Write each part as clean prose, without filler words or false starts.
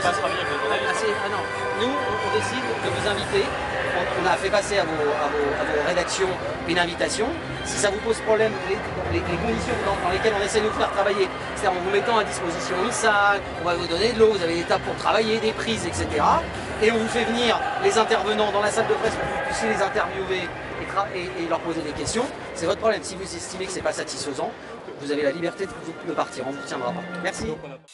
pas travailler avec le journaliste. Ah non, nous on décide de vous inviter. On a fait passer à vos rédactions une invitation. Si ça vous pose problème, les conditions dans lesquelles on essaie de vous faire travailler, c'est-à-dire en vous mettant à disposition une salle, on va vous donner de l'eau, vous avez des tables pour travailler, des prises, etc. Et on vous fait venir les intervenants dans la salle de presse pour que vous puissiez les interviewer et leur poser des questions. C'est votre problème. Si vous estimez que ce n'est pas satisfaisant, vous avez la liberté de partir. On ne vous retiendra pas. Merci.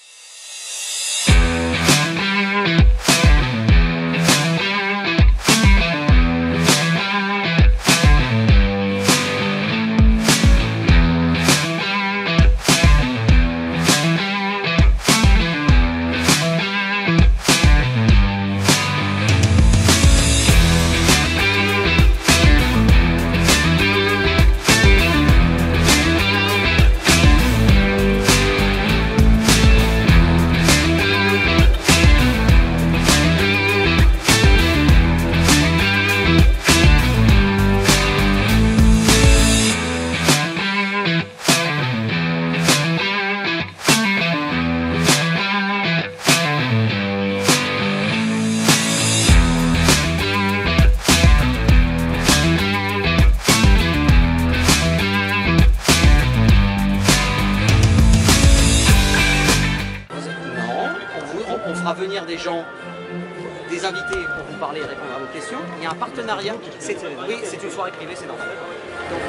On fera venir des gens, des invités pour vous parler et répondre à vos questions. Il y a un partenariat. Oui, c'est une soirée privée, c'est normal. Donc,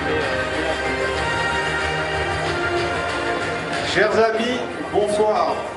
chers amis, bonsoir.